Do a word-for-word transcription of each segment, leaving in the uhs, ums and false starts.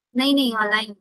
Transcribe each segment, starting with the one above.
नहीं नहीं ऑनलाइन।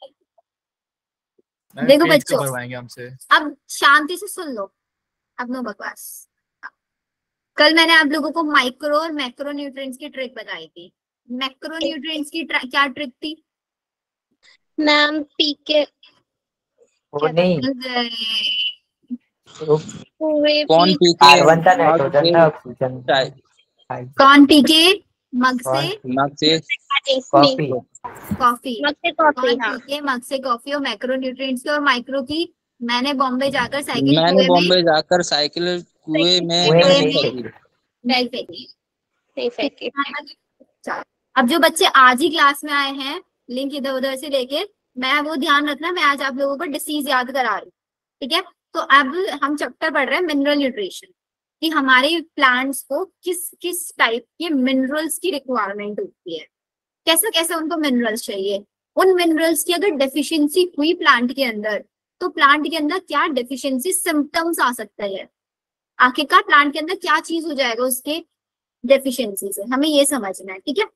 अरे देखो पेज बच्चों, कब भरवाएंगे हमसे? अब शांति से सुन लो, अब नो बकवास। कल मैंने आप लोगों को माइक्रो और मैक्रो न्यूट्रिएंट्स की ट्रिक बताई थी। मैक्रो न्यूट्रिएंट्स की ट्रा- क्या ट्रिक थी मैम पीके वो क्या था? नहीं, अरे, वो पूरे कौन पी पी के कार्बन था, मग नाइट्रोजन से था, ऑक्सीजन चाय था। कौन पी के मग से कौन? मग से कॉफी। कॉफी, मग से कॉफी। कौन हाँ पी के मग से कॉफी और मैक्रो न्यूट्रिएंट्स की और माइक्रो की। मैंने बॉम्बे जाकर साइकिल मैंने कुएं में बॉम्बे जाकर साइकिल कुएं में कुएं में नहीं नहीं में फेंकी। फेंकी। नहीं फेंकी। नहीं फेंके। चलो, अब जो बच्चे आज ही क्लास में आए हैं, लिंक इधर उधर से लेके, मैं वो ध्यान रखना, मैं आज आप लोगों को डिसीज याद करा रही हूँ। ठीक है, तो अब हम चैप्टर पढ़ रहे हैं मिनरल न्यूट्रिशन, कि हमारे प्लांट्स को किस किस टाइप के मिनरल्स की रिक्वायरमेंट होती है, कैसे कैसे उनको मिनरल्स चाहिए। उन मिनरल्स की अगर डेफिशिएंसी हुई प्लांट के अंदर, तो प्लांट के अंदर क्या डेफिशिएंसी सिम्टम्स आ सकता है, आखिरकार प्लांट के अंदर क्या चीज हो जाएगा उसके डेफिशिएंसी से, हमें ये समझना है। ठीक है,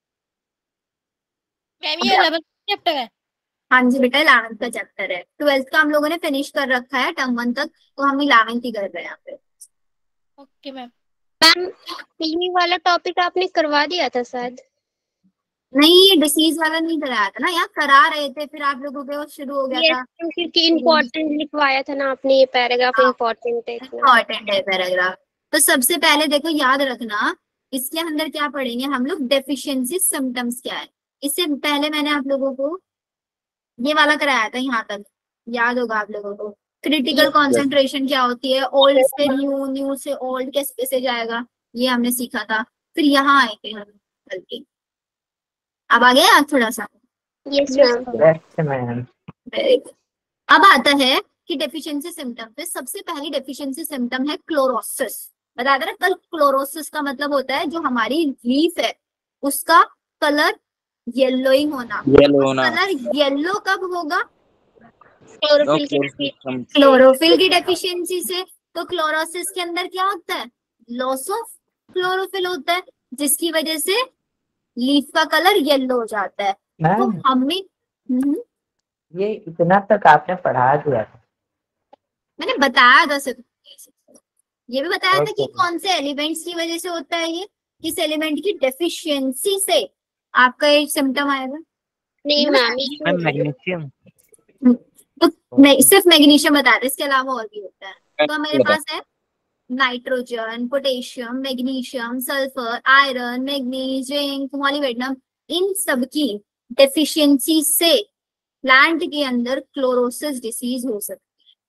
मैम ये इलेवेंथ चैप्टर है। हाँ जी बेटा, इलेवेंथ का चैप्टर है। ट्वेल्थ का हम लोगों ने फिनिश कर रखा है टर्म वन तक, तो हम इलेवेंथ ही कर रहे हैं यहाँ पे। Okay ma'am. मैम ये वाला टॉपिक आपने करवा दिया था शायद। नहीं, ये डिसीज वाला नहीं कराया था ना, यहाँ करा रहे थे, फिर आप लोगों के वो शुरू हो गया ये था। क्योंकि इम्पोर्टेंट लिखवाया था ना आपने, ये पैराग्राफ इम्पोर्टेंट है इतना। इम्पॉर्टेंट है पैराग्राफ। तो सबसे पहले देखो याद रखना, इसके अंदर क्या पढ़ेंगे हम लोग, डेफिशिएंसी सिम्टम्स क्या है। इससे पहले मैंने आप लोगों को ये वाला कराया था, यहाँ तक याद होगा आप लोगों को। क्रिटिकल कॉन्सेंट्रेशन क्या होती है, ओल्ड से न्यू, न्यू से ओल्ड कैसे कैसे जाएगा, ये हमने सीखा था। फिर यहाँ आए थे हम कल के, अब आ गया थोड़ा सा। Yes ma'am. Yes, ma'am. Very good. अब आता है कि डेफिशिएंसी सिम्टम पे सबसे पहली डेफिशिएंसी सिम्टम है क्लोरोसिस। बता दे रहा कल, क्लोरोसिस का मतलब होता है जो हमारी लीफ है उसका कलर येलोइंग होना। येलो होना। कलर येलो कब होगा, क्लोरोफिल की क्लोरोफिल की डेफिशिएंसी से। तो क्लोरोसिस के अंदर क्या होता है, लॉस ऑफ क्लोरोफिल होता है, जिसकी वजह से लीफ का कलर येलो हो जाता है। तो मैम हमें हम्म, ये इतना तक आपने पढ़ा दिया था। मैंने बताया था सिर्फ, ये भी बताया था कि Okay. कौन से एलिमेंट्स की वजह से होता है, ये किस एलिमेंट की डेफिशिएंसी से आपका एक सिम्टम आएगा। नहीं मैम ये मैग्नीशियम। तो नहीं, सिर्फ मैग्नीशियम बता रहे, इसके अलावा और भी होता है। तो मेरे पास है nitrogen, potassium, magnesium, sulphur, iron, manganese, zinc, molybdenum, इन सब की डेफिशिएंसी से प्लांट के अंदर क्लोरोसिस डिसीज हो सकती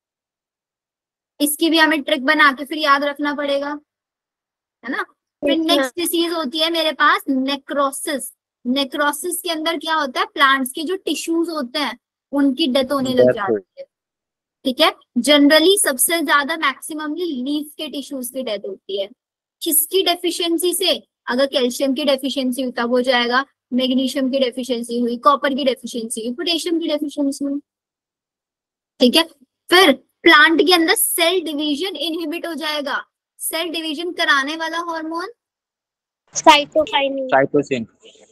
है। इसकी भी हमें ट्रिक बना के फिर याद रखना पड़ेगा, है ना। फिर नेक्स्ट डिसीज होती है मेरे पास नेक्रोसिस। नेक्रोसिस के अंदर क्या होता है, प्लांट्स के जो टिश्यूज होते हैं उनकी डेथ होने लग जाती है। ठीक है, जनरली सबसे ज्यादा मैक्सिममली लीफ के टिश्यूज की डेथ होती है। किसकी डेफिशिएंसी से, अगर कैल्शियम की डेफिशिएंसी हुई तब हो जाएगा, मैग्नीशियम की डेफिशिएंसी हुई, कॉपर की डेफिशिएंसी हुई, पोटेशियम की डेफिशिएंसी हुई। ठीक है, फिर प्लांट के अंदर सेल डिवीजन इनहिबिट हो जाएगा। सेल डिवीजन कराने वाला हार्मोन साइटोकाइनिन। साइटोसिन।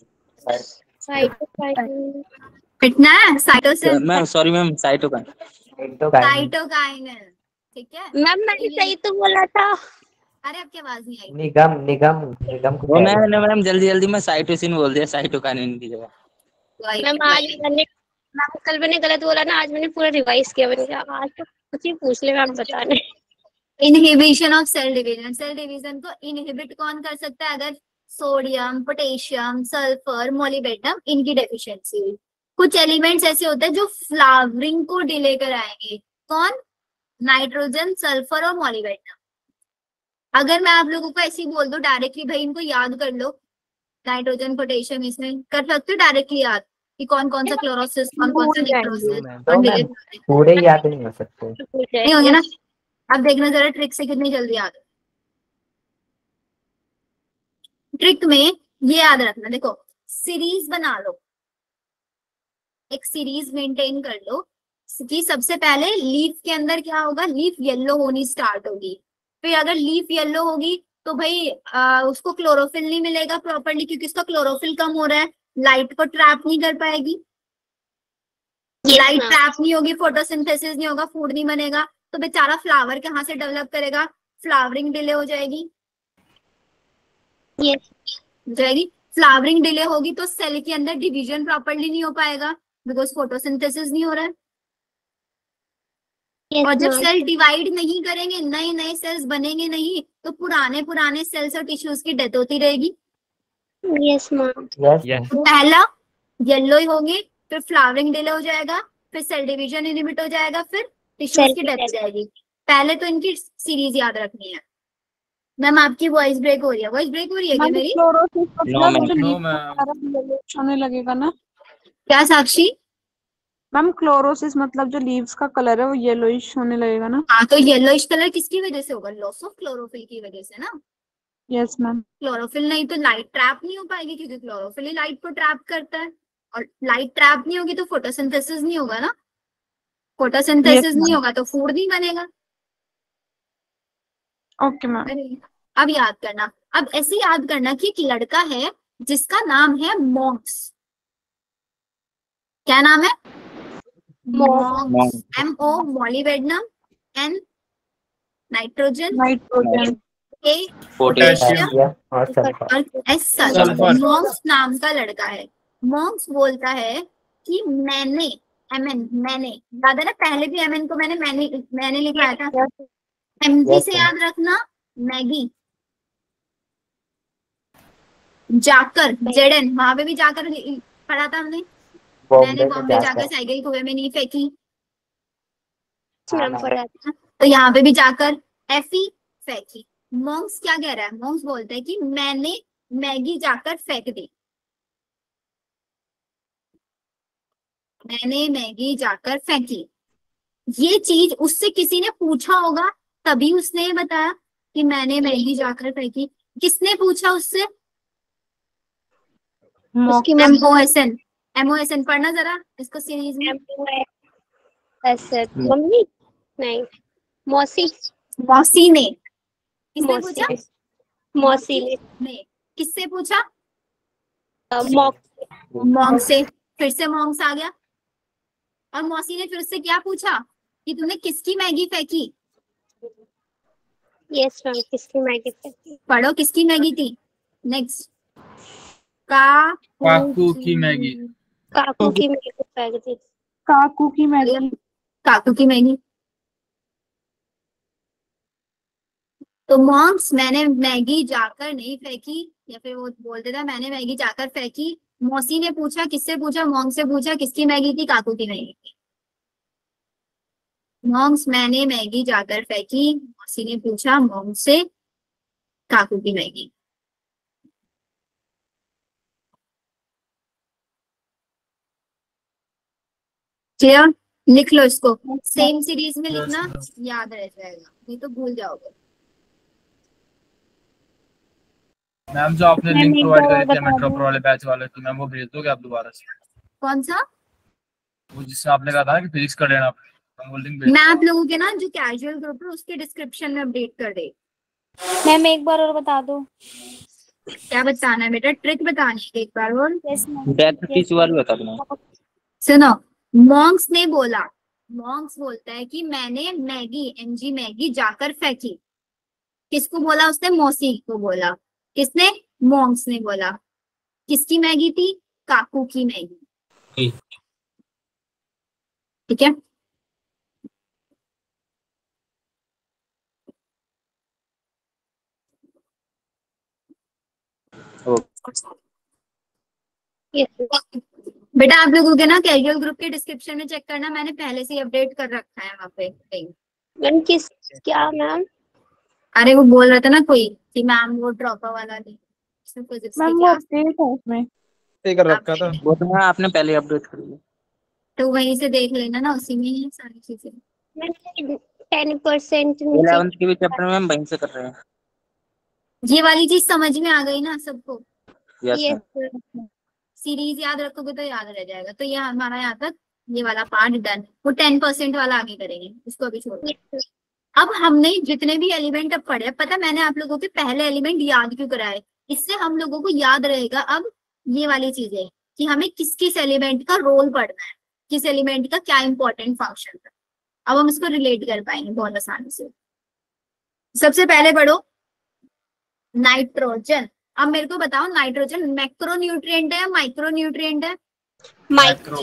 साइटोकाइनिन इतना है, cytosine, ma'am sorry ma'am, cytokine. Cytokinin. ठीक है मैम मैंने सही तो बोला था। अरे आपकी आवाज नहीं आई। निगम निगम निगम को वो कह रहे मैंने मैम जल्दी जल्दी में साइटोसिन बोल दिया साइटोकाइनिन की जगह। मैम आज मैंने मैम कल मैंने गलत बोला ना, आज मैंने पूरा रिवाइज किया। मैंने कहा आज तो कुछ ही पूछ ले मैम बताने। Inhibition of cell division, cell division को इनहिबिट कौन कर सकता है, अगर सोडियम, पोटेशियम, सल्फर, मॉलिब्डेनम इनकी डेफिशिएंसी हुई। कुछ एलिमेंट्स ऐसे होते हैं जो फ्लावरिंग को डिले कराएंगे, कौन, नाइट्रोजन, सल्फर और मॉलिब्डेनम। अगर मैं आप लोगों को ऐसे ही बोल दूं डायरेक्टली, भाई इनको याद कर लो, नाइट्रोजन, पोटेशियम, इसमें कर सकते हो डायरेक्टली याद कि कौन कौन सा क्लोरोसिस, कौन कौन सा निक्रोसिस, तो मैम पूरे याद नहीं हो सकते। नहीं होंगे ना। अब देखना जरा ट्रिक से कितनी जल्दी याद है। ट्रिक में ये याद रखना, देखो सीरीज बना लो, एक सीरीज मेंटेन कर लो कि सबसे पहले लीफ के अंदर क्या होगा, लीफ येलो होनी स्टार्ट होगी। फिर अगर लीफ येलो होगी तो भाई आ, उसको क्लोरोफिल नहीं मिलेगा प्रॉपरली, क्योंकि उसका क्लोरोफिल कम हो रहा है, लाइट को ट्रैप नहीं कर पाएगी। Yes, light ma'am. ट्रैप नहीं होगी, फोटोसिंथेसिस नहीं होगा, फूड नहीं बनेगा, तो बेचारा फ्लावर कहाँ से डेवलप करेगा? फ्लावरिंग डिले हो जाएगी, Yes. हो जाएगी। फ्लावरिंग डिले होगी तो सेल के अंदर डिवीजन प्रॉपर्ली नहीं हो पाएगा, बिकॉज फोटोसिंथेसिस नहीं हो रहा है। Yes, और जब ma'am. सेल डिवाइड नहीं करेंगे, नए नए सेल्स बनेंगे नहीं, तो पुराने पुराने सेल्स और टिश्यूज की डेथ होती रहेगी। Yes, ma'am. Yes Yes. तो पहला येलो ही होंगे, फिर फ्लावरिंग डिले हो जाएगा, फिर सेल डिवीजन इनहिबिट हो जाएगा, फिर टिश्यूज Cell की की डेथ हो death. जाएगी। पहले तो इनकी सीरीज याद रखनी है। मैम आपकी वॉइस ब्रेक हो रही है, वॉइस ब्रेक हो रही है क्या मैम मेरी? क्लोरोसिस No, मतलब ma'am. जो No, लीफ ma'am. का येलोइश होने लगेगा ना। क्या साक्षी? मैम क्लोरोसिस मतलब जो लीव्स का कलर है वो येलोइश होने लगेगा ना। हाँ, तो येलोइश कलर किसकी वजह से होगा? लॉस ऑफ क्लोरोफिल की वजह से ना। Yes ma'am. क्लोरोफिल नहीं तो लाइट ट्रैप नहीं हो पाएगी, क्योंकि क्लोरोफिल ही लाइट को ट्रैप करता है, और लाइट ट्रैप नहीं होगी तो फोटोसिंथेसिस नहीं होगा ना। फोटोसिंथेसिस नहीं होगा तो फूड नहीं बनेगा। Okay ma'am. अरे, अब याद करना, अब ऐसे याद करना कि एक लड़का है जिसका नाम है मॉन्क्स। क्या नाम है? Monks. M O molybdenum, N nitrogen, nitrogen. A Potassium. Yes और सल्फर। और एस Sulfur. सल्फर। मॉन्क्स नाम का लड़का है। मॉन्क्स बोलता है कि मैंने एमएन मैंने याद है ना, पहले भी एमएन को मैंने मैंने मैंने लिखवाया था। एमजी Yes, से ma'am. याद रखना, मैगी। जाकर, जेडन, वहां पे भी जाकर पढ़ा था हमने। मैंने बॉम्बे में बॉम्बे जाकर जाकर। साइकिल कुएं में नहीं फेंकी, हाँ, मैम मैम। पढ़ा था। तो यहाँ पे भी जाकर एफी फेंकी। मॉन्क्स क्या कह रहा है? मॉन्क्स बोलता है कि मैंने मैगी जाकर फेंक दी, मैंने मैगी जाकर फेंकी। ये चीज उससे किसी ने पूछा होगा, तभी उसने ये बताया कि मैंने मैगी जाकर फेंकी। किसने पूछा उससे? उसकी एमओएसएन। एमओएसएन पढ़ना जरा इसको सीरीज में। मम्मी ऐसे मम्मी नहीं मौसी मौसी ने। किसने मौसी पूछा? मौसी ने ने। किससे पूछा? अ, मॉक मॉन्ग से। फिर से मॉन्ग्स आ गया, और मौसी ने फिर उससे क्या पूछा कि तूने किसकी मैगी फेंकी? यस मैम किसकी मैगी थी? पढ़ो, किसकी मैगी थी? नेक्स्ट, का काकू की मैगी। काकू की मैगी फेंक दी। काकू की मैगी। काकू की मैगी। तो मॉम्स, मैंने मैगी जाकर नहीं फेंकी, या फिर वो बोलते था मैंने मैगी जाकर फेंकी। मौसी ने पूछा, किससे पूछा? मॉन्ग से पूछा, किसकी मैगी थी? काकू की मैगी थी। मॉम्स, मैंने मैगी जाकर फेंकी। मौसी ने पूछा मॉन्ग से, काकू की मैगी। क्लियर? लिख लो इसको, सेम सीरीज में लिखना, याद रह जाएगा, नहीं तो भूल जाओगे। मैम जो आपने मैम, लिंक एक प्रोवाइड बार करी और थी बता मेट्रो दो। वाले बैच वाले, तो मैम वो भेज दोगे आप दोबारा से? कौन सा? वो जिससे आपने कहा था ना कि फिजिक्स का लेना, हम वो लिंक भेज मैं आप लोगों के ना जो कैजुअल ग्रुप है उसके डिस्क्रिप्शन में अपडेट कर दे। मैम एक बार और बता दो। क्या बताना है बेटा? ट्रिक बतानी है एक बार और। Yes ma'am. डेथ टिश्यू वाली बता दो। सुनो, मॉन्क्स ने बोला, मॉन्क्स बोलता है कि मैंने मैगी एमजी मैगी जाकर फेंकी। किसको बोला उसने? मौसी को बोला। किसने? मॉन्क्स ने बोला। किसकी मैगी थी? काकू की मैगी। ठीक है, यस बेटा आप लोगों के ना कैजुअल ग्रुप के डिस्क्रिप्शन में चेक करना, मैंने पहले से ही अपडेट कर रखा है वहाँ पे कहीं। मैम किस क्या मैम? अरे वो बोल रहा था ना कोई कि मैम वो ड्रॉपर वाला नहीं, उसमें फिजिक्स मैम की वो क्लास, अपडेट है उसमें। कर रखा था। वो तो हाँ, आपने पहले अपडेट कर लिया। तो वहीं से देख लेना ना, उसी में ही है सारी चीजें। मैंने टेन परसेंट इलेवेंथ के भी चैप्टर में हम वहीं से कर रहे हैं। ये वाली चीज समझ में आ गई ना सबको? Yes yes ma'am. सीरीज याद रखोगे तो याद रह जाएगा। तो ये हमारा यहाँ तक ये वाला पार्ट डन। वो टेन परसेंट वाला आगे करेंगे, उसको अभी छोड़ दो। अब हमने जितने भी एलिमेंट अब पढ़े, पता मैंने आप लोगों के पहले एलिमेंट याद क्यों कराए? इससे हम लोगों को याद रहेगा अब ये वाली चीजें कि हमें किस किस एलिमेंट का रोल पढ़ना है। किस एलिमेंट का क्या इंपॉर्टेंट फंक्शन था। अब हम इसको रिलेट कर पाएंगे बहुत आसानी से। सबसे पहले पढ़ो नाइट्रोजन। अब मेरे को बताओ नाइट्रोजन मैक्रो न्यूट्रिएंट है या माइक्रो न्यूट्रिएंट है? माइक्रो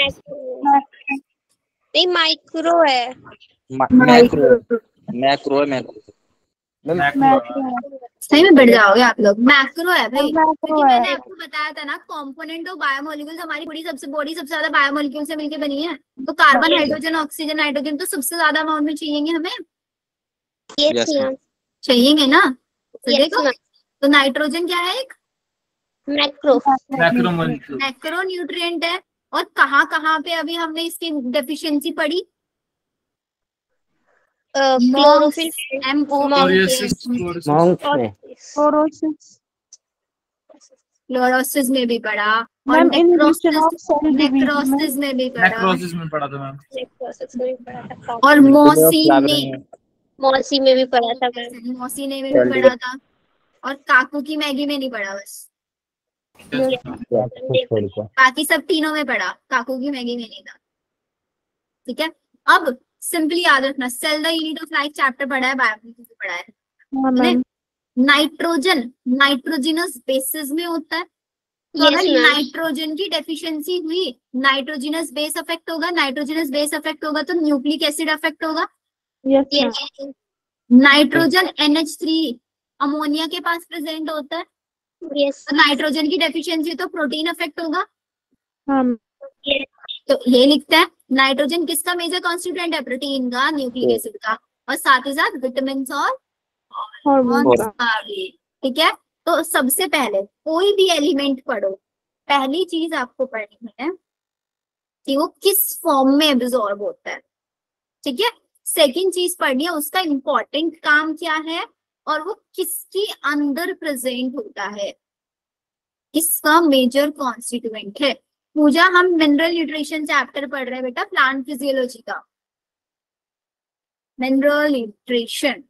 नहीं माइक्रो है। मैक्रो मैक्रो है मैक्रो। सही में बढ़ जाओगे आप लोग। मैक्रो है भाई, मैक्रो क्योंकि है। मैंने आपको बताया था ना कंपोनेंट ऑफ बायोमोलिक्यूल्स हमारी बॉडी सबसे बॉडी सबसे ज्यादा बायोमोलिक्यूल से मिलकर बनी है। तो कार्बन, हाइड्रोजन, ऑक्सीजन, नाइट्रोजन तो सबसे ज्यादा अमाउंट में चाहिए हमें, यस Yes, मैम। चाहिए ना। तो Yes, देखो ma'am. तो नाइट्रोजन क्या है? एक मैक्रो मैक्रोमोलिक्यूल। मैक्रो न्यूट्रिएंट है। और कहाँ कहाँ पे अभी हमने इसकी डेफिशिएंसी पढ़ी? Chlorophyll M O chlorosis, chlorosis. Monks में क्लोरोसिस क्लोरोसिस में भी पढ़ा और ma'am inhibition of necrosis cell division में नेक्रोसिस में भी पढ़ा नेक्रोसिस में पढ़ा था मैम। और मोसी ने मौसी में भी पढ़ा था मैम। मौसी ने में भी पढ़ा था और काकू की मैगी में नहीं पढ़ा बस, छोड़ के बाकी सब तीनों में पढ़ा, काकू की मैगी में नहीं था। ठीक है, अब सिंपली याद रखना cell the unit of life chapter पढ़ा है, बायोलॉजी में पढ़ा है। हाँ मैम। नाइट्रोजन नाइट्रोजिनस बेसिस में होता है। तो Yes, अगर ma'am. नाइट्रोजन की डेफिशिएंसी हुई नाइट्रोजिनस बेस अफेक्ट होगा, नाइट्रोजिनस बेस अफेक्ट होगा तो न्यूक्लिक एसिड अफेक्ट होगा। Yes ma'am. Yes, nitrogen N H three ammonia के पास प्रेजेंट होता है। yes, तो नाइट्रोजन की डेफिशिएंसी तो प्रोटीन अफेक्ट होगा। हाँ yes. तो ये लिखते हैं नाइट्रोजन किसका मेजर कॉन्स्टिट्यूएंट है? प्रोटीन का, न्यूक्लिक एसिड का, और साथ ही साथ विटामिन और हार्मोन hormones का भी। ठीक है, तो सबसे पहले कोई भी एलिमेंट पढ़ो, पहली चीज आपको पढ़नी है कि वो किस फॉर्म में एब्जॉर्ब होता है। ठीक है, सेकंड चीज पढ़नी है उसका इंपॉर्टेंट काम क्या है और वो किसके अंदर प्रेजेंट होता है, किसका मेजर कॉन्स्टिट्यूएंट है। पूजा हम मिनरल न्यूट्रिशन चैप्टर पढ़ रहे हैं बेटा, प्लांट फिजियोलॉजी का मिनरल न्यूट्रिशन।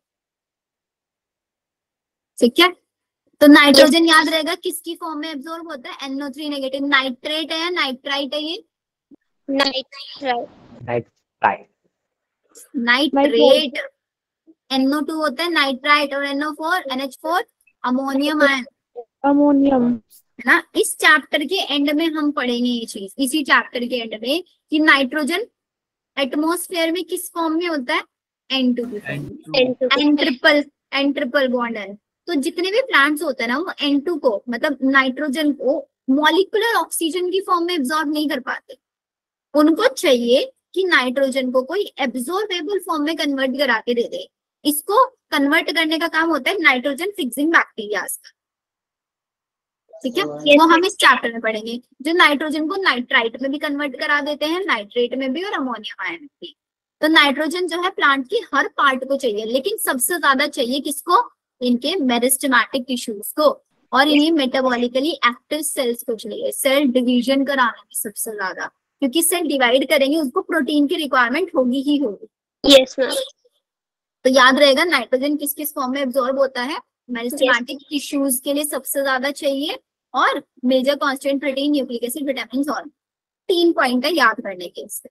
ठीक है, तो नाइट्रोजन याद रहेगा किसकी फॉर्म में एब्जॉर्ब होता है? N O three negative. Nitrate है या नाइट्राइट है? ये nitrite right right nitrate. N O two होता है नाइट्राइट और N O four N H four ammonium ion, ammonium. है ना। इस चैप्टर के एंड में हम पढ़ेंगे ये चीज, इसी चैप्टर के एंड में कि नाइट्रोजन एटमॉस्फेयर में किस फॉर्म में होता है? N two N triple N triple bond है। तो जितने भी प्लांट्स होते हैं ना वो एन टू को मतलब नाइट्रोजन को मॉलिक्यूलर ऑक्सीजन की फॉर्म में एब्जॉर्ब नहीं कर पाते। उनको चाहिए कि नाइट्रोजन को कोई एब्जॉर्बेबल फॉर्म में कन्वर्ट करा के दे दे। इसको कन्वर्ट करने का काम होता है नाइट्रोजन फिक्सिंग बैक्टीरिया का। ठीक है, वो हम इस चैप्टर में पढ़ेंगे, जो नाइट्रोजन को नाइट्राइट में भी कन्वर्ट करा देते हैं, नाइट्रेट में भी और अमोनियम आयन में भी। तो नाइट्रोजन जो है प्लांट की हर पार्ट को चाहिए, लेकिन सबसे ज्यादा चाहिए किसको? इनके मेरिस्टेमेटिक टिश्यूज को और इन्हीं मेटाबॉलिकली एक्टिव सेल्स को चाहिए, सेल डिवीजन कराने में सबसे ज्यादा, क्योंकि सेल डिवाइड करेंगे उसको प्रोटीन की रिक्वायरमेंट होगी ही होगी। Yes ma'am. तो याद रहेगा नाइट्रोजन किस किस फॉर्म में एब्जॉर्ब होता है? मेरिस्टेमेटिक टिश्यूज के लिए सबसे ज्यादा चाहिए और major constant protein, nucleic acid, vitamin और तीन पॉइंट है याद करने के। इससे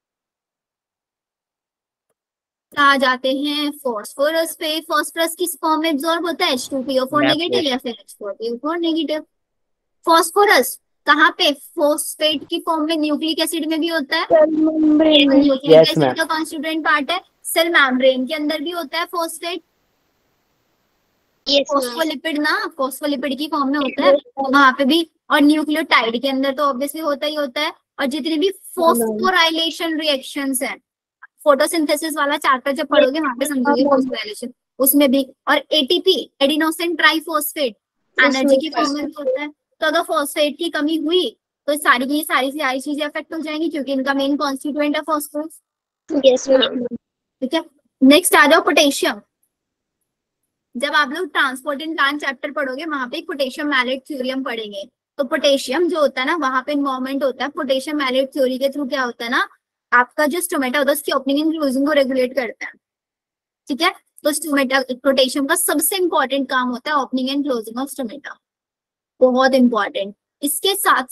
आ जाते हैं फॉस्फोरस पे। फॉस्फोरस किस फॉर्म में एब्जॉर्ब होता है? H two P O four negative या फिर H four P O four negative. Phosphorus कहाँ पे? फॉस्फेट की फॉर्म में न्यूक्लिक एसिड में भी होता है। Nucleic Yes, acid ma'am. का कॉन्स्टिट्यूएंट पार्ट है। सेल मेम्ब्रेन के अंदर भी होता है फॉस्फेट। Yes ma'am. फॉस्फोलिपिड ना, फॉस्फोलिपिड की फॉर्म में होता है वहां पे भी। और न्यूक्लियोटाइड के अंदर तो ऑब्वियसली होता ही होता है। और जितने भी फॉस्फोराइलेशन रिएक्शंस हैं, फोटोसिंथेसिस वाला चैप्टर जब पढ़ोगे वहां पे समझोगे फॉस्फोराइलेशन, उसमें भी। और एटीपी एडिनोसिन ट्राइफॉस्फेट एनर्जी की फॉर्म में होता है। तो अगर फॉस्फेट की कमी हुई तो सारी की सारी सारी चीजें अफेक्ट हो जाएंगी, क्योंकि इनका मेन कॉन्स्टिट्यूएंट है फॉस्फोरस। Yes ma'am. ठीक है, नेक्स्ट आ जाओ पोटेशियम। जब आप लोग ट्रांसपोर्ट इन प्लांट चैप्टर पढ़ोगे वहां पे पोटेशियम मैलेट थ्योरम पढ़ेंगे। तो पोटेशियम जो होता है ना वहां पे इन्वॉल्वमेंट होता है पोटेशियम मैलेट थ्योरी के थ्रू। क्या होता है ना, आपका जो स्टोमेटा होता है उसकी ओपनिंग एंड क्लोजिंग को रेगुलेट करता है। ठीक है, तो स्टोमेटा पोटेशियम का सबसे इंपॉर्टेंट काम होता है opening and closing of stomata, बहुत इंपॉर्टेंट। इसके साथ साथ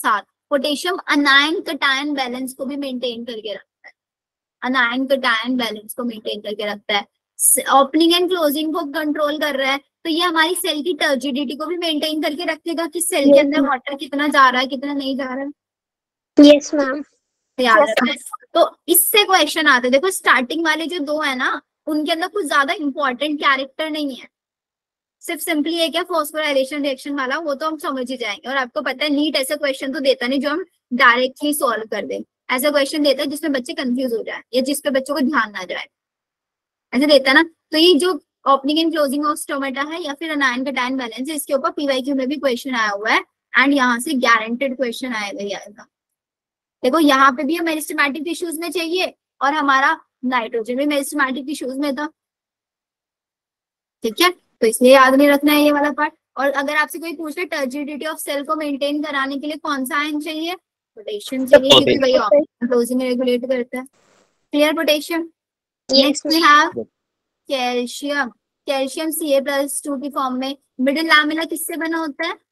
पोटेशियम अनायन कटायन बैलेंस को भी मेंटेन करके रखता है, अनायन कटायन बैलेंस को मेंटेन करके रखता है, ओपनिंग एंड क्लोजिंग को कंट्रोल कर रहा है, तो ये हमारी सेल की टर्जिडिटी को भी मेंटेन करके रखेगा कि सेल के अंदर वाटर कितना जा रहा है कितना नहीं जा रहा है। Yes ma'am. याद रखना है। तो इससे क्वेश्चन आते हैं। देखो स्टार्टिंग वाले जो दो है ना उनके अंदर कुछ ज्यादा इंपॉर्टेंट कैरेक्टर नहीं है, सिर्फ सिंपली एक है फॉस्फोराइलेशन रिएक्शन वाला, वो तो हम समझ ही जाएंगे। और आपको पता है नीट ऐसा क्वेश्चन तो देता नहीं जो हम डायरेक्टली सॉल्व कर दें, ऐसा क्वेश्चन देता है जिसमें बच्चे कंफ्यूज हो जाए या जिसपे बच्चों को ध्यान ना जाए, ऐसे देता है ना। तो ये जो opening and closing of stomata है या फिर अनायन कटायन बैलेंस है, इसके ऊपर पीवाईक्यू में भी क्वेश्चन आया हुआ है एंड यहाँ से गारंटेड क्वेश्चन आएगा ही आएगा। देखो यहाँ पे भी हमें मेरिस्टेमेटिक टिश्यूज में चाहिए और हमारा नाइट्रोजन भी मेरिस्टेमेटिक टिश्यूज में था, ठीक है, तो इसलिए याद नहीं रखना है ये वाला पार्ट। और अगर आपसे कोई पूछे टर्जिडिटी ऑफ सेल को मेंटेन कराने के लिए कौन सा आयन चाहिए, पोटेशियम चाहिए क्योंकि वही ओपनिंग क्लोजिंग रेगुलेट करता है। Clear potassium. Next we have calcium. Calcium C A plus two की फॉर्म में। मिडिल लैमेला किससे बना होता है,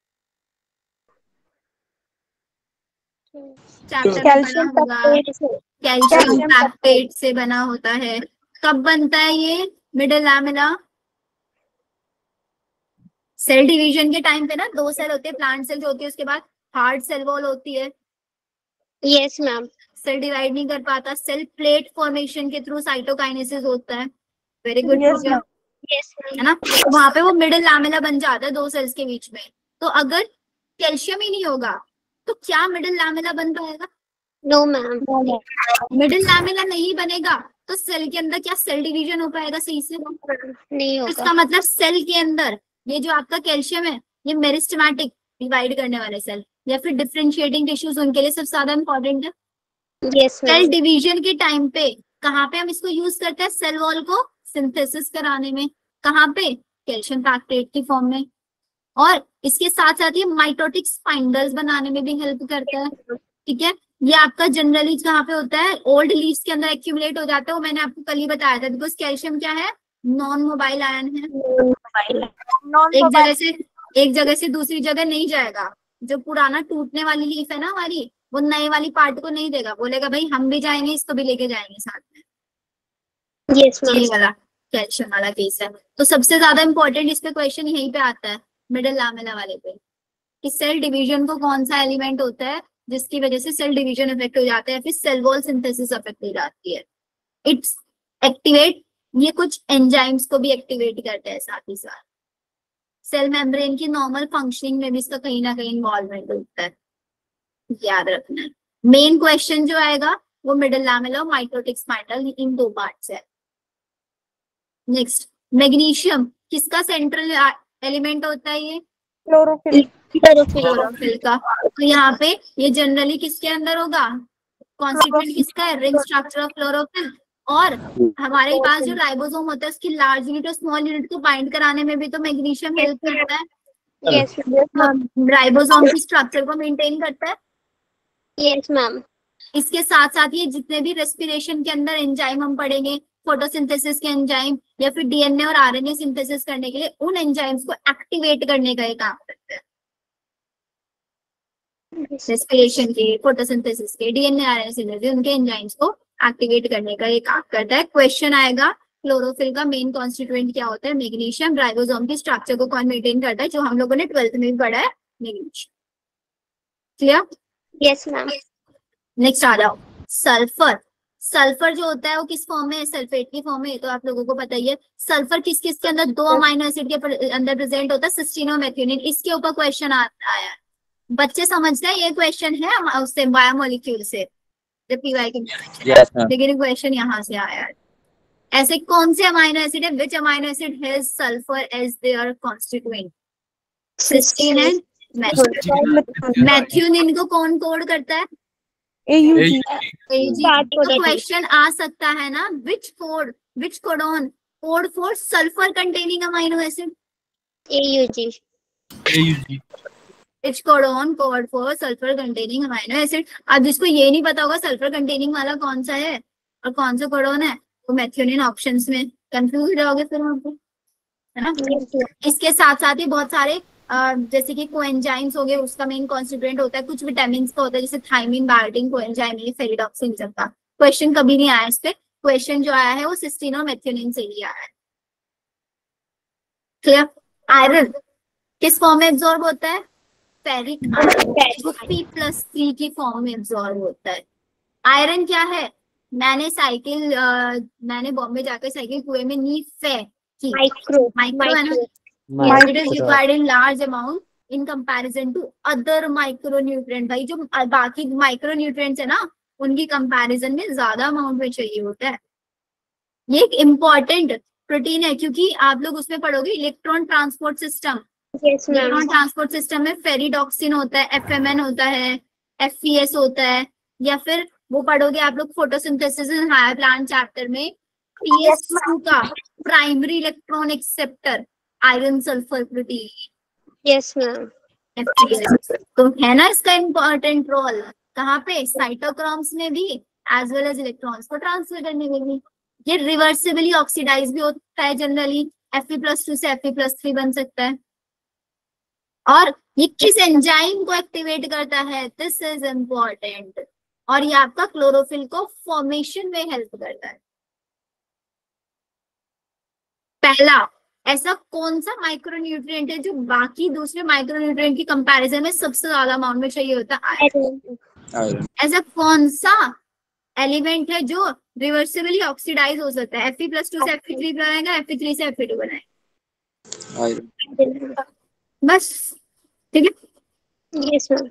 कैल्शियम कैल्शियम पैक्टेट से बना होता है। कब बनता है ये मिडिल लैमेला, सेल डिवीजन के टाइम पे ना, दो सेल होते हैं, प्लांट सेल जो होती है उसके बाद हार्ड सेल वॉल होती है। Yes ma'am. सेल डिवाइड नहीं कर पाता, सेल प्लेट फॉर्मेशन के थ्रू साइटोकाइनेसिस होता है। वेरी गुड यस है ना, तो वहां पे वो मिडिल लैमेला बन जाता है दो सेल्स के बीच में। तो अगर कैल्शियम ही नहीं होगा तो क्या मिडिल लैमेला बन पाएगा, नो मैम। मिडिल लैमेला नहीं बनेगा तो सेल के अंदर क्या सेल डिवीजन हो पाएगा सही से, नहीं होगा। इसका मतलब सेल के अंदर ये जो आपका कैल्शियम है ये मेरिस्टेमेटिक डिवाइड करने वाले सेल या फिर डिफरेंशिएटिंग टिश्यूज उनके लिए सबसे ज्यादा इंपॉर्टेंट है। Yes cell ma'am. डिवीजन के टाइम पे कहाँ पे हम इसको यूज करते हैं, सेल वॉल को सिंथेसिस कराने में, कहाँ पे, कैल्शियम पैक्टेट की फॉर्म में। और इसके साथ साथ ये माइटोटिक स्पाइंडल्स बनाने में भी हेल्प करता है, ठीक है। ये आपका जनरली कहाँ पे होता है, ओल्ड लीव्स के अंदर एक्यूमुलेट हो जाता है, वो मैंने आपको कल ही बताया था, बिकॉज कैल्शियम क्या है, नॉन मोबाइल आयन है, एक जगह से एक जगह से दूसरी जगह नहीं जाएगा। जो पुराना टूटने वाली लीफ है ना हमारी, वो नए वाली पार्ट को नहीं देगा, बोलेगा भाई हम भी जाएंगे इसको भी लेके जाएंगे साथ में। Yes ma'am. ये वाला कैल्शियम वाला केस है। तो सबसे ज्यादा इंपॉर्टेंट इस पे क्वेश्चन यहीं पे आता है मिडिल लैमेला वाले पे, कि सेल डिवीजन को कौन सा एलिमेंट होता है जिसकी वजह से सेल डिवीजन इफेक्ट हो जाता है, फिर सेल वॉल सिंथेसिस इफेक्ट हो जाती है। इट्स एक्टिवेट, ये कुछ एंजाइम्स को भी एक्टिवेट करता है, साथ ही साथ सेल मेम्ब्रेन की नॉर्मल फंक्शनिंग में भी इसका कहीं ना कहीं इन्वॉल्वमेंट होता है, याद रखना है। मेन क्वेश्चन जो आएगा वो मिडिल लैमेला और माइटोटिक स्पाइंडल, इन दो पार्ट्स है। नेक्स्ट मैग्नीशियम किसका सेंट्रल एलिमेंट होता है, ये क्लोरोफिल। क्लोरोफिल का। तो यहाँ पे ये जनरली किसके अंदर होगा, कॉन्स्टिट्यूएंट किसका है, रिंग स्ट्रक्चर ऑफ क्लोरोफिल। और हमारे पास जो राइबोसोम होता है उसकी लार्ज यूनिट और स्मॉल यूनिट को बाइंड कराने में भी तो मैग्नीशियम हेल्प करता है। यस राइबोसोम की स्ट्रक्चर को मेंटेन करता है। Yes ma'am. इसके साथ साथ ये जितने भी रेस्पिरेशन के अंदर एंजाइम हम पढ़ेंगे, फोटोसिंथेसिस के एंजाइम या फिर डीएनए और आरएनए सिंथेसिस करने के लिए उन एंजाइम्स को एक्टिवेट करने का ये काम करते हैं। रेस्पिरेशन के, फोटोसिंथेसिस के, डीएनए आरएनए सिंथेसिस, उनके एंजाइम्स को एक्टिवेट करने का ये काम करता है। क्वेश्चन आएगा क्लोरोफिल का मेन कॉन्स्टिट्यूएंट क्या होता है, मैग्नीशियम। राइबोसोम की स्ट्रक्चर को कौन मेंटेन करता है, जो हम लोगों ने ट्वेल्थ में भी पढ़ा है, magnesium. Clear? Yes ma'am. Next आ जाओ सल्फर। सल्फर जो होता है वो किस फॉर्म में है, सल्फेट की फॉर्म में, तो आप लोगों को पता ही है। सल्फर किस किस के अंदर, दो अमाइनो एसिड के अंदर प्रेजेंट होता है, सिस्टीन और मेथियोनिन। इसके ऊपर क्वेश्चन आता है, बच्चे समझते हैं ये क्वेश्चन है उससे बायोमोलिक्यूल से, लेकिन क्वेश्चन यहाँ से आया है। ऐसे कौन से अमाइनो एसिड है, which amino acid has sulphur as their constituent, cysteine and methionine. Methionine को कौन कोड करता है, एयूजी। क्वेश्चन आ सकता है ना, which code, which codon code for sulphur containing amino acid, AUG. AUG. Which codon code for sulphur containing amino acid. अब जिसको ये नहीं पता होगा सल्फर कंटेनिंग वाला कौन सा है और कौन सा कोडॉन है, तो मेथियोनिन ऑप्शंस में कंफ्यूज हो जाओगे फिर वहां पे, है ना। इसके साथ साथ ही बहुत सारे जैसे कि कोएंजाइम्स हो गए, उसका मेन कॉन्स्टिट्यूएंट होता है, कुछ विटामिन का होता है जैसे थायमिन, बायोटिन, कोएंजाइम, ये फेरिडॉक्सिन का क्वेश्चन कभी नहीं आया इस पे। क्वेश्चन जो आया है वो सिस्टीन और मेथियोनिन से ही आया है। क्लियर? आयरन किस फॉर्म में एब्जॉर्ब होता है? Ferric iron P plus three की फॉर्म में एब्जॉर्ब होता है। आयरन क्या है? मैंने साइकिल आ, मैंने बॉम्बे जाकर साइकिल कुएं में नी फे की माइक्रो माइक्रो है ना, it is required in large amount in comparison to other micronutrient। भाई जो बाकी माइक्रोन्यूट्रिएंट्स है ना, उनकी कंपैरिजन में ज्यादा अमाउंट में चाहिए होता है। ये एक इम्पोर्टेंट प्रोटीन है क्योंकि आप लोग उसमें पढ़ोगे electron transport system. Yes ma'am. Electron transport system में फेरिडॉक्सिन होता है, एफएमएन होता है, एफपीएस होता है, या फिर वो पढ़ोगे आप लोग photosynthesis in higher plant chapter में, पीएस टू का primary electron acceptor iron sulphur protein. Yes ma'am. तो है ना इसका इम्पोर्टेंट रोल कहाँ पे? साइटोक्रोम्स में भी एज वेल एज इलेक्ट्रॉन्स को ट्रांसफर करने में भी। ये रिवर्सिबली ऑक्सीडाइज भी होता है जनरली, Fe प्लस टू से Fe प्लस थ्री बन सकता है। और ये किस एंजाइम को एक्टिवेट करता है? This is important. और ये आपका क्लोरोफिल को फॉर्मेशन में हेल्प करता है। पहला, ऐसा कौन सा माइक्रोन्यूट्रिएंट है जो बाकी दूसरे माइक्रोन्यूट्रिएंट की कंपैरिजन में सबसे ज्यादा अमाउंट में चाहिए होता है? आयरन। ऐसा कौन सा एलिमेंट है जो रिवर्सिबली ऑक्सीडाइज हो सकता है? Fe प्लस टू से Fe थ्री बनाएगा, Fe थ्री से Fe टू बनाएगा। आयरन। बस, ठीक है। Yes ma'am.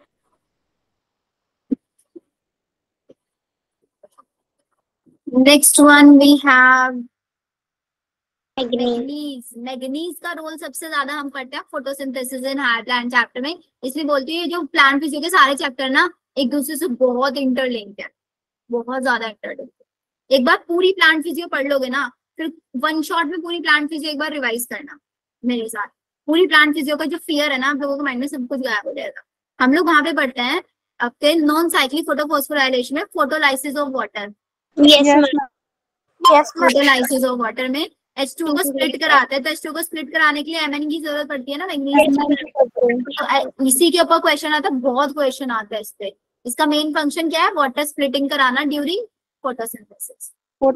Next one we have manganese. Manganese. Manganese का रोल सबसे ज्यादा हम पढ़ते हैं photosynthesis in higher plant chapter में। इसलिए बोलती है जो प्लांट फिजिक्स के सारे चैप्टर ना एक दूसरे से बहुत इंटरलिंक्ड है, बहुत ज्यादा इंटरलिंक्ड है। एक बार पूरी प्लांट फिजिक्स पढ़ लोगे ना, फिर वन शॉट में पूरी प्लांट फिजिक्स एक बार रिवाइज करना मेरे साथ। पूरी प्लांट फिजिक्स का जो फियर है ना, आप लोगों के माइंड में सब कुछ गायब हो जाएगा। हम लोग वहां पे पढ़ते हैं आपके नॉन साइक्लिक फोटोफॉस्फोराइलेशन में photolysis of water. Yes ma'am. Yes photolysis of water में एच टू को स्प्लिट कराते हैं, तो एच टू को स्प्लिट कराने के लिए एम एन की जरूरत पड़ती है ना मैग्नीज। तो इसी के ऊपर क्वेश्चन आता है, बहुत क्वेश्चन आता है इस पे। इसका मेन फंक्शन क्या है? वाटर स्प्लिटिंग कराना ड्यूरिंग फोटोसिंथेसिस।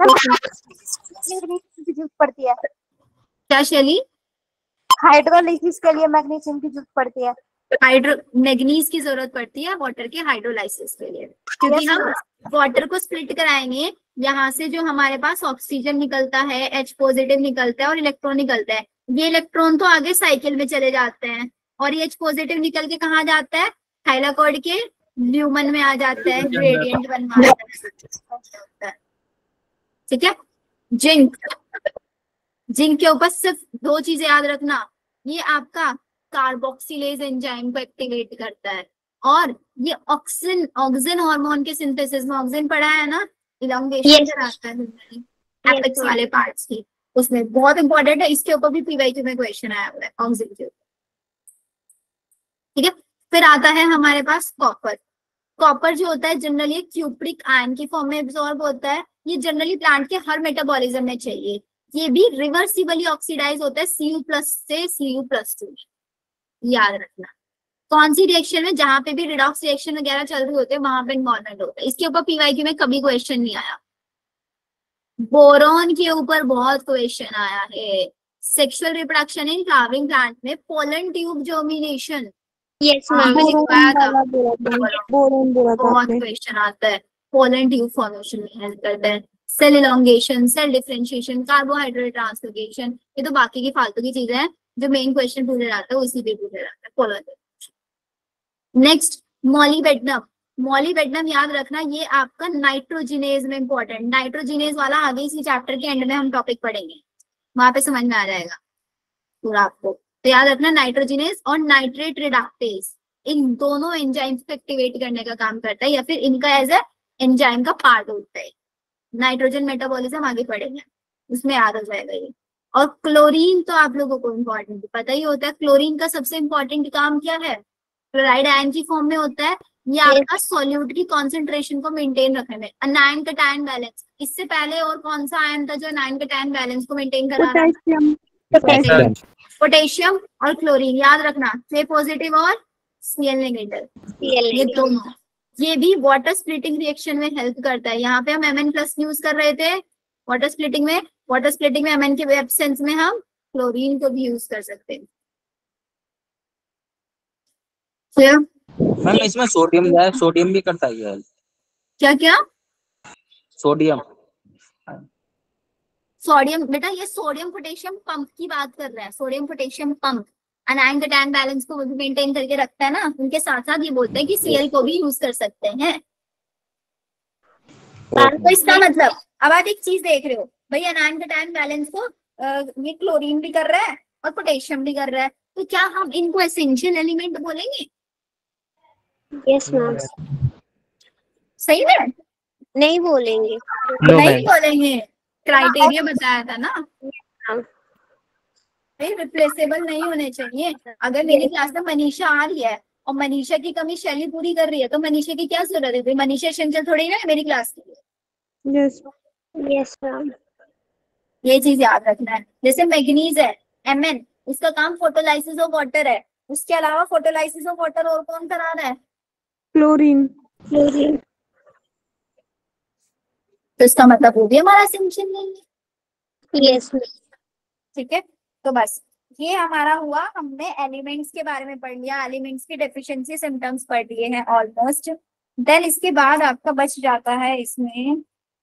जरूरत पड़ती है। क्या शैली? हाइड्रोलाइसिस के लिए मैग्नीशियम की जरूरत पड़ती है। हाइड्रो मैग्नीज की जरूरत पड़ती है वाटर के हाइड्रोलाइसिस के लिए, क्योंकि हम वाटर को स्प्लिट कराएंगे। यहाँ से जो हमारे पास ऑक्सीजन निकलता है, एच पॉजिटिव निकलता है और इलेक्ट्रॉन निकलता है। ये इलेक्ट्रॉन तो आगे साइकिल में चले जाते हैं और ये एच पॉजिटिव निकल के कहाँ जाता है? थाइलाकॉइड के ल्यूमन में आ जाता है, ग्रेडियंट बनवाता है। ठीक है। जिंक, जिंक के ऊपर सिर्फ दो चीजें याद रखना, ये आपका कार्बोक्सिलेज एंजाइम को एक्टिवेट करता है और ये ऑक्सीजन ऑक्सीजन हार्मोन के सिंथेसिस में, ऑक्सीजन पढ़ा है ना, इलॉन्गेशन कराता है एपेक्स वाले पार्ट्स की, उसमें बहुत इंपॉर्टेंट है। इसके ऊपर भी पीवाईक्यू में क्वेश्चन आया हुआ है ऑक्सीजन के ऊपर। ठीक है। फिर आता है हमारे पास कॉपर। कॉपर जो होता है जनरली क्यूप्रिक आयन की फॉर्म में एब्जॉर्ब होता है। ये जनरली प्लांट के हर मेटाबॉलिज्म में चाहिए। ये भी रिवर्सिबली ऑक्सीडाइज होता है Cu प्लस से Cu प्लस टू। याद रखना कौन सी रिएक्शन में, जहां पे भी रिडॉक्स रिएक्शन वगैरह चल रही होते हैं वहां पे इन्वॉल्वमेंट होता है। इसके ऊपर पीवाईक्यू में कभी क्वेश्चन नहीं आया। बोरॉन के ऊपर बहुत क्वेश्चन आया है। Sexual reproduction in flowering plant में पोलन ट्यूब जर्मिनेशन। यस हाँ, मैम। मैंने बताया था। बोरोन बोला था बहुत आपने। क्वेश्चन आता है। पोलन ट्यूब फॉर्मेशन में हेल्प करता है। Cell elongation, cell differentiation, carbohydrate translocation, ये तो बाकी की फालतू की चीजें हैं। जो मेन क्वेश्चन पूछा जाता है उसी पे पूछा जाता है पोलन। नेक्स्ट मॉलीबेडनम। मॉलीबेडनम याद रखना, ये आपका नाइट्रोजिनेज में इंपॉर्टेंट। नाइट्रोजिनेज वाला आगे इसी चैप्टर के एंड में हम टॉपिक पढ़ेंगे, वहां पे समझ में आ जाएगा पूरा आपको। तो याद रखना नाइट्रोजिनेज और नाइट्रेट रिडक्टेज, इन दोनों एंजाइम्स को एक्टिवेट करने का काम करता है या फिर इनका एज ए एंजाइम का पार्ट होता है। नाइट्रोजन मेटाबॉलिज्म आगे पढ़ेंगे, उसमें याद हो जाएगा ये। और क्लोरीन तो आप लोगों को इम्पोर्टेंट पता ही होता है। क्लोरीन का सबसे इम्पोर्टेंट काम क्या है? क्लोराइड आयन की फॉर्म में होता है। ये आपका सॉल्यूट की कॉन्सेंट्रेशन को मेंटेन रखने में, अनायन कैटायन बैलेंस। इससे पहले और कौन सा आयन था जो अनायन कैटायन बैलेंस को मेंटेन करा रहा था? पोटेशियम। पोटेशियम और क्लोरीन, याद रखना, से पॉजिटिव और Cl नेगेटिव, ये दोनों, ये भी वाटर स्प्लिटिंग रिएक्शन में हेल्प करता है। यहाँ पे हम Mn प्लस यूज कर रहे थे वाटर स्प्लिटिंग में, वाटर स्प्लिटिंग में Mn के एब्सेंस में हम क्लोरीन को भी यूज कर सकते हैं। क्या मैम इसमें सोडियम है, सोडियम भी करता है ये। क्या क्या सोडियम सोडियम बेटा, ये सोडियम पोटेशियम पंप की बात कर रहा है। Sodium potassium pump anion cation balance को भी मेंटेन करके रखता है ना। उनके साथ साथ ये बोलते हैं कि Cl को भी यूज कर सकते हैं। तो इसका मतलब अब आप एक चीज देख रहे हो भाई, अनायन कैटायन बैलेंस को आ, ये क्लोरीन भी कर रहा है और पोटेशियम भी कर रहा है, तो क्या हम इनको एसेंशियल एलिमेंट बोलेंगे? Yes ma'am. सही में नहीं बोलेंगे। नो नहीं मैम, बोलेंगे, क्राइटेरिया बताया था ना, हाँ। रिप्लेसेबल नहीं होने चाहिए। अगर मेरी क्लास में मनीषा आ रही है और मनीषा की कमी शैली पूरी कर रही है, तो मनीषा की क्या जरूरत है? भाई मनीषा एसेंशियल थोड़ी ना है मेरी क्लास के लिए। Yes yes ma'am. ये चीज याद रखना है। जैसे मैग्नीज है Mn, उसका काम फोटोलाइसिस ऑफ वाटर है, उसके अलावा फोटोलाइसिस ऑफ वाटर और कौन करा रहा है? क्लोरीन। क्लोरीन। तो इसका मतलब वो भी हमारा एसेंशियल नहीं है। Yes ma'am. ठीक है, तो बस ये हमारा हुआ, हमने एलिमेंट्स के बारे में पढ़ लिया, एलिमेंट्स की डेफिशिएंसी सिम्टम्स पढ़ लिए हैं ऑलमोस्ट। देन इसके बाद आपका बच जाता है इसमें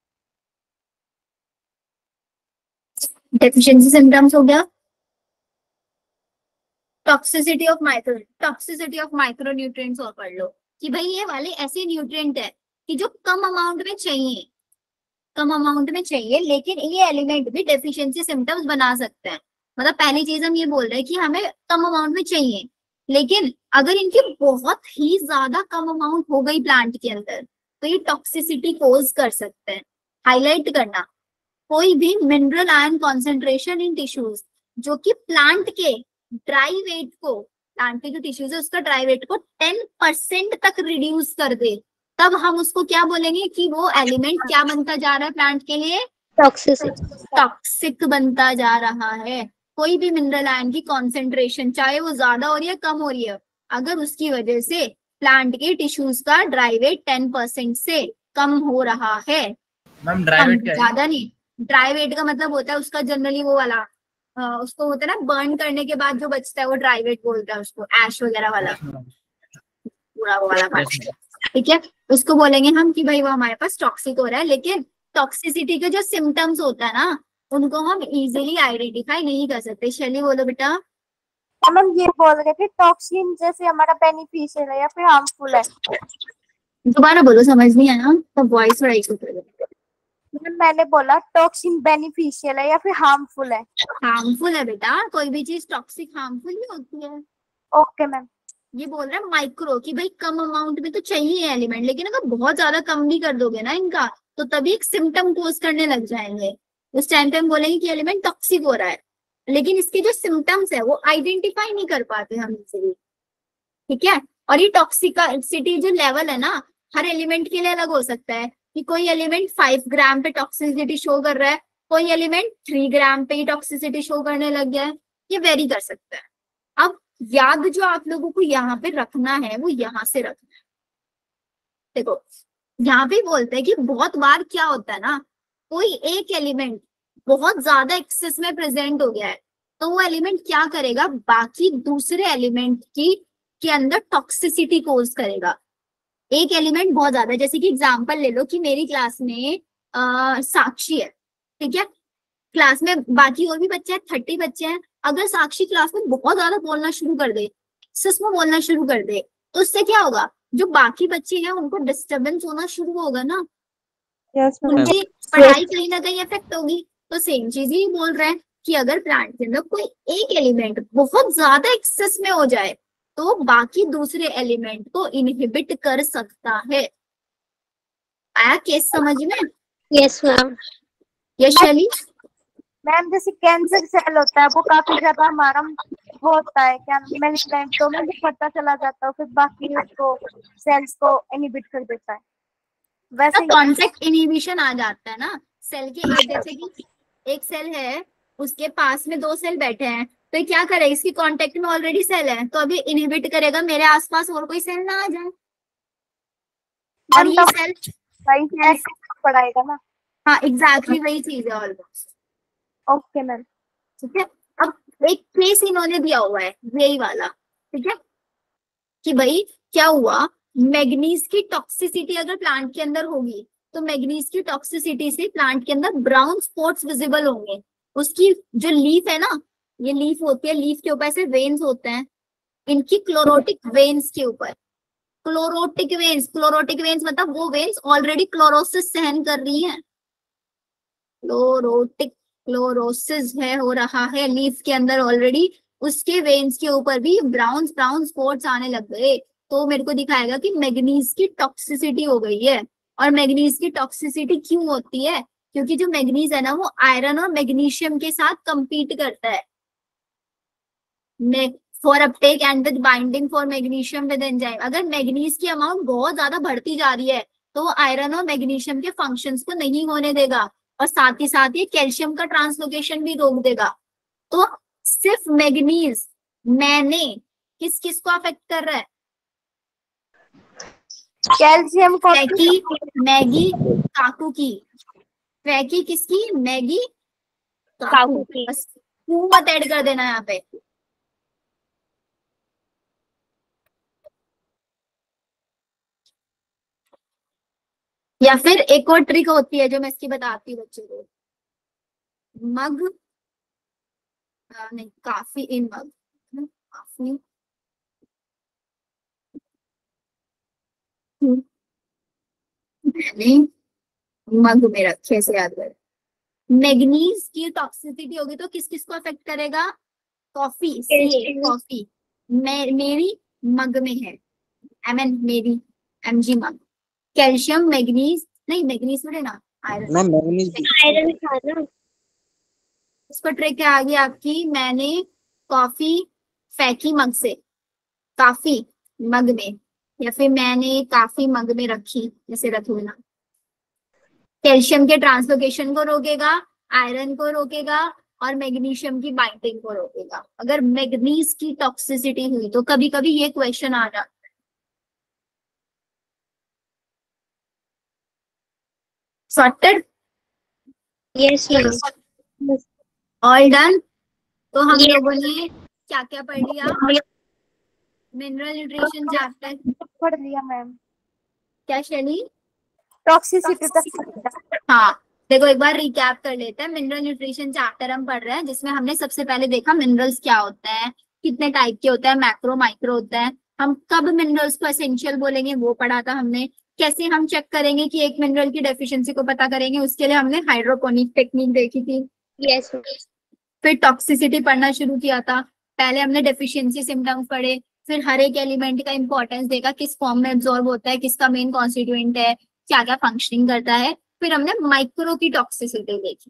डेफिशिएंसी सिम्टम्स हो गया, toxicity of micro toxicity of micro nutrients और पढ़ लो कि भाई ये वाले ऐसे न्यूट्रिएंट है कि जो कम अमाउंट में चाहिए, कम अमाउंट में चाहिए, लेकिन ये एलिमेंट भी डेफिशिएंसी सिम्टम्स बना सकते हैं। मतलब पहली चीज हम ये बोल रहे हैं कि हमें कम अमाउंट में चाहिए, लेकिन अगर इनकी बहुत ही ज्यादा कम अमाउंट हो गई प्लांट के अंदर, तो ये टॉक्सिसिटी कोज कर सकते हैं। हाईलाइट करना, कोई भी mineral ion concentration in tissues जो कि प्लांट के ड्राई वेट को, प्लांट के जो टिश्यूज है उसका ड्राई वेट को टेन परसेंट तक रिड्यूस कर दे, तब हम उसको क्या बोलेंगे कि वो एलिमेंट क्या बनता जा रहा है प्लांट के लिए? टॉक्सिसिटी। टॉक्सिक बनता जा रहा है। कोई भी मिनरल आयन की कॉन्सेंट्रेशन चाहे वो ज्यादा हो रही है कम हो रही है, अगर उसकी वजह से प्लांट के टिश्यूज का ड्राई वेट टेन परसेंट से कम हो रहा है, मैम ड्राई वेट क्या है? ज्यादा नहीं, ड्राई वेट का मतलब होता है उसका जनरली वो वाला आ, उसको होता है ना बर्न करने के बाद जो बचता है वो ड्राई वेट बोलता है उसको, ऐश वगैरह वाला पूरा वो वाला पार्ट, ठीक है, उसको बोलेंगे हम कि भाई वो हमारे पास टॉक्सिक हो रहा है। लेकिन टॉक्सिसिटी के जो सिम्टम्स होता है ना, उनको हम इजीली आइडेंटिफाई नहीं कर सकते। शैली बोलो बेटा। मैम ये बोल रहे थे टॉक्सिन जैसे हमारा बेनिफिशियल है या फिर हार्मफुल है? दोबारा बोलो, समझ नहीं आया तो वॉइस थोड़ा इशू कर दो। मैम मैंने बोला टॉक्सिन बेनिफिशियल है या फिर हार्मफुल है? हार्मफुल है बेटा, कोई भी चीज टॉक्सिक हार्मफुल ही होती है। Okay ma'am. ये बोल रहे हैं माइक्रो कि भाई कम अमाउंट में तो चाहिए एलिमेंट, लेकिन अगर बहुत ज्यादा कम भी कर दोगे ना इनका, तो तभी एक सिम्टम कोज करने लग जाएंगे। उस टाइम पे हम बोलेंगे कि एलिमेंट टॉक्सिक हो रहा है, लेकिन इसके जो सिम्टम्स है वो आइडेंटिफाई नहीं कर पाते हम इजीली, ठीक है। और ये टॉक्सिसिटी जो लेवल है ना, हर एलिमेंट के लिए अलग हो सकता है कि कोई एलिमेंट फाइव ग्राम पे टॉक्सिसिटी शो कर रहा है, कोई एलिमेंट थ्री ग्राम पे ही टॉक्सिसिटी शो करने लग गया है, ये वेरी कर सकता है। अब याद जो आप लोगों को यहाँ पे रखना है वो यहाँ से रखना है। देखो यहाँ पे बोलते हैं कि बहुत बार क्या होता है ना, कोई एक एलिमेंट बहुत ज्यादा एक्सेस में प्रेजेंट हो गया है, तो वो एलिमेंट क्या करेगा, बाकी दूसरे एलिमेंट की के अंदर टॉक्सिसिटी कोज करेगा। एक एलिमेंट बहुत ज्यादा, जैसे कि एग्जांपल ले लो कि मेरी क्लास में आ, साक्षी है, ठीक है, क्लास में बाकी और भी बच्चे हैं, थर्टी बच्चे हैं। अगर साक्षी क्लास में बहुत ज्यादा बोलना शुरू कर दे, सच में बोलना शुरू कर दे, तो उससे क्या होगा, जो बाकी बच्चे हैं उनको डिस्टर्बेंस होना शुरू होगा ना, यस मैम। उनकी पढ़ाई कहीं ना कहीं इफेक्ट होगी। तो सेम चीज ही बोल रहे हैं कि अगर प्लांट के अंदर कोई एक एलिमेंट बहुत ज्यादा एक्सेस में हो जाए, तो बाकी दूसरे एलिमेंट को इनहिबिट कर सकता है। आया केस समझ में? Yes ma'am. Yes Shaili? Ma'am जैसे कैंसर सेल होता है वो काफी ज्यादा हमारा वो होता है क्या मैलिग्नेंट, तो में भी पता चला जाता है, फिर बाकी उसको सेल्स को इनहिबिट कर देता है। वैसे कॉन्टेक्ट इनहिबिशन आ जाता है ना सेल के। एक जैसे कि एक सेल है, उसके पास में दो सेल बैठे हैं, तो क्या करे, इसकी कांटेक्ट में ऑलरेडी सेल है तो अभी इनहिबिट करेगा, मेरे आसपास और कोई सेल ना आ जाए, और ये सेल वही सेल पढ़ाएगा ना। हाँ एग्जैक्टली वही चीज है ऑलमोस्ट। Okay ma'am. ठीक है, अब एक केस इन्होंने दिया हुआ है यही वाला, ठीक है, कि भाई क्या हुआ, मैग्नीज की टॉक्सिसिटी अगर प्लांट के अंदर होगी तो मैग्नीज की टॉक्सिसिटी से प्लांट के अंदर ब्राउन स्पॉट्स विजिबल होंगे। उसकी जो लीफ है ना, ये लीफ होती है, लीफ के ऊपर ऐसे वेन्स होते हैं, इनकी क्लोरोटिक वेन्स के ऊपर, क्लोरोटिक वेन्स, क्लोरोटिक वेन्स मतलब वो वेन्स ऑलरेडी क्लोरोसिस सहन कर रही हैं, क्लोरोटिक क्लोरोसिस है हो रहा है लीफ के अंदर ऑलरेडी, उसके वेन्स के ऊपर भी ब्राउन ब्राउन स्पॉट्स आने लग गए, तो मेरे को दिखाएगा कि मैग्नीज की टॉक्सिसिटी हो गई है। और मैग्नीज की टॉक्सिसिटी क्यों होती है, क्योंकि जो मैग्नीज है ना वो आयरन और मैग्नीशियम के साथ कंपीट करता है for uptake and with binding for magnesium with enzyme. अगर मैग्नीज की अमाउंट बहुत ज्यादा बढ़ती जा रही है तो आयरन और मैग्नीशियम के फंक्शंस को नहीं होने देगा, और साथ ही साथ ये कैल्शियम का ट्रांसलोकेशन भी रोक देगा। तो सिर्फ मैग्नीज मैंने किस किस को अफेक्ट कर रहा है, कैल्शियम को, फैकी, मैगी, काकू की, फैकी किसकी, मैगी, काकू की, बस तू मत ऐड कर देना यहाँ पे। या फिर एक और ट्रिक होती है जो मैं इसकी बताती हूँ बच्चों को, मग आ, नहीं काफी इन मग, काफी मैंने मग में रखे से याद कर। मैग्नीज की टॉक्सिसिटी होगी तो किस किस को अफेक्ट करेगा, कॉफी, सी कॉफी, मे, मेरी मग में है, एम एन मेरी M G mug. Calcium manganese नहीं, मैग्नीज में ना आयरन, मैम मैग्नीज आयरन था ना। इसको ट्रिक क्या आ गई आपकी, मैंने कॉफी फेंकी मग से, काफी मग में, या फिर मैंने काफी मग में रखी, जैसे रखू ना, कैल्शियम के ट्रांसलोकेशन को रोकेगा, आयरन को रोकेगा और मैग्नीशियम की बाइंडिंग को रोकेगा। अगर मैग्नीज की टॉक्सिसिटी हुई तो कभी कभी ये क्वेश्चन आ जाता है। Sorted, yes ma'am. All done. तो हम Yes. लोगों ने क्या क्या पढ़ लिया, मिनरल न्यूट्रिशन चैप्टर, पढ़ लिया मैम, क्या शैली, टॉक्सिसिटी तक। हाँ देखो एक बार रिकैप कर लेते हैं। मिनरल न्यूट्रिशन चैप्टर हम पढ़ रहे हैं जिसमें हमने सबसे पहले देखा मिनरल्स क्या होते हैं, कितने टाइप के होते हैं, मैक्रो माइक्रो होता है, हम कब मिनरल्स को एसेंशियल बोलेंगे वो पढ़ा था हमने, कैसे हम चेक करेंगे कि एक मिनरल की डेफिशिएंसी को पता करेंगे, उसके लिए हमने हाइड्रोपोनिक टेक्निक देखी थी। यस। फिर टॉक्सिसिटी पढ़ना शुरू किया था, पहले हमने डेफिशिएंसी सिम्टम्स पढ़े, फिर हर एक एलिमेंट का इंपॉर्टेंस देखा, किस फॉर्म में एब्जॉर्ब होता है, किसका मेन कॉन्स्टिट्यूएंट है, क्या क्या फंक्शनिंग करता है, फिर हमने माइक्रो की टॉक्सिसिटी देखी।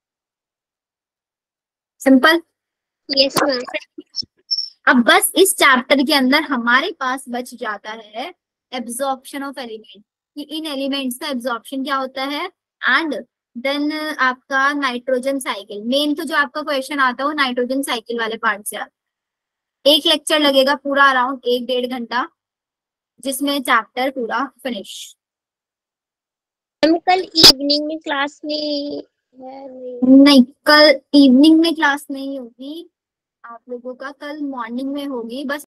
सिंपल। Yes ma'am. अब बस इस चैप्टर के अंदर हमारे पास बच जाता है एब्जॉर्प्शन ऑफ एलिमेंट, कि इन एलिमेंट्स का एब्जॉर्प्शन क्या होता है, एंड देन आपका नाइट्रोजन साइकिल। मेन तो जो आपका क्वेश्चन आता है वो नाइट्रोजन साइकिल वाले पार्ट से आता है। एक लेक्चर लगेगा पूरा अराउंड एक डेढ़ घंटा, जिसमें चैप्टर पूरा फिनिश। हम कल इवनिंग में क्लास में है नहीं। नहीं, कल इवनिंग में क्लास नहीं होगी आप लोगों का, कल मॉर्निंग में होगी। बस